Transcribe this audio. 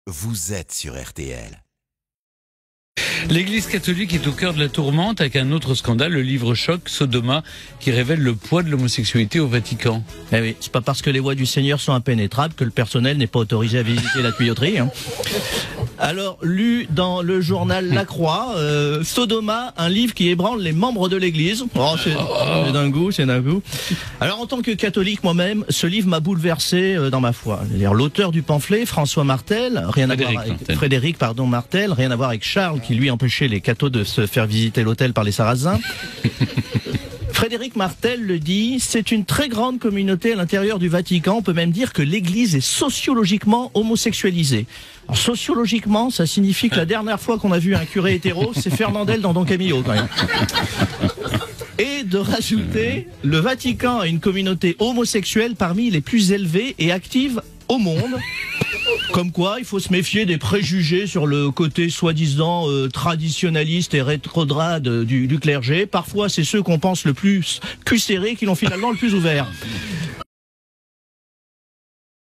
Vous êtes sur RTL. L'Église catholique est au cœur de la tourmente avec un autre scandale, le livre choc Sodoma, qui révèle le poids de l'homosexualité au Vatican. Eh oui, c'est pas parce que les voies du Seigneur sont impénétrables que le personnel n'est pas autorisé à visiter la tuyauterie. Hein. Alors, lu dans le journal La Croix, Sodoma, un livre qui ébranle les membres de l'Église. Oh, c'est d'un goût, c'est d'un goût. Alors, en tant que catholique moi-même, ce livre m'a bouleversé dans ma foi. L'auteur du pamphlet, François Martel, Frédéric Martel, rien à voir avec Charles, qui lui empêchait les cathos de se faire visiter l'hôtel par les Sarrasins. Frédéric Martel le dit, c'est une très grande communauté à l'intérieur du Vatican. On peut même dire que l'Église est sociologiquement homosexualisée. Alors, sociologiquement, ça signifie que la dernière fois qu'on a vu un curé hétéro, c'est Fernandel dans Don Camillo, quand même. Et de rajouter, le Vatican a une communauté homosexuelle parmi les plus élevées et actives au monde. Comme quoi, il faut se méfier des préjugés sur le côté soi-disant traditionnaliste et rétrograde du clergé. Parfois, c'est ceux qu'on pense le plus cul serré qui l'ont finalement le plus ouvert.